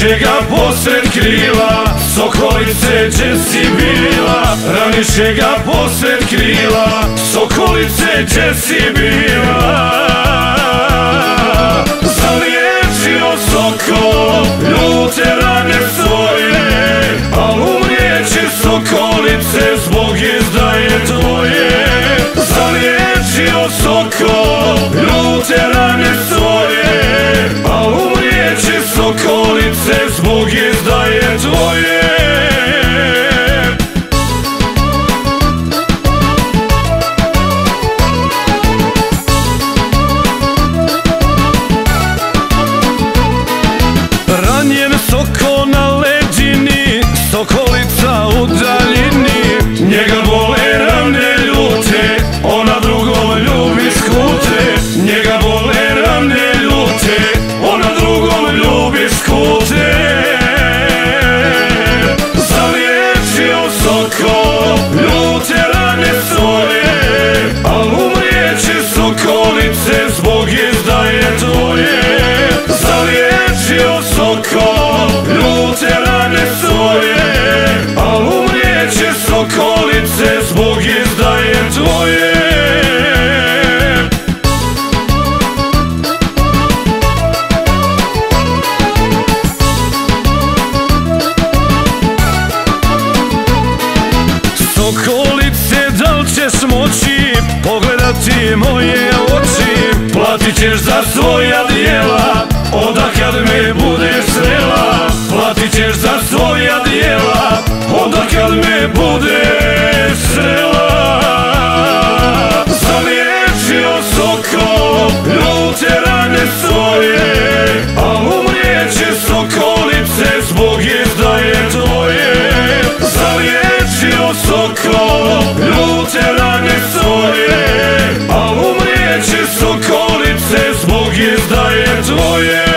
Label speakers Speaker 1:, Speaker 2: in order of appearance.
Speaker 1: Raniše ga posred krila, sokolice gdje si bila. Raniše ga posred krila, sokolice gdje si bila. Zaliječio sokol ljute rane svoje, al umrijeće sokolice zbog izdaje tvoje. Zaliječio sokol ljute rane svoje, al umrijeće sokolice zbog izdaje tvoje. Ranjen soko na leđini, sokolica u daljini. Njega bole rane ljute, ona drugom ljubi skute. Njega bole rane ljute, ona drugom ljubi skute. Zaliječio sokol ljute rane svoje, al umrijeće sokolice zbog izdaje tvoje. Zaliječio sokol ljute rane svoje, al umrijeće sokolice zbog izdaje tvoje. Sokolice, da li ćeš moći pogledati moje oči? Platit ćeš za svoja djela, onda kad me budeš srela. Platit ćeš za svoja djela, onda kad me budeš srela. Zaliječio sokol ljute rane svoje, al umrijeće sokolice zbog izdaje tvoje. Zaliječio sokol ljute rane svoje, al umrijeće sokolice zbog izdaje tvoje.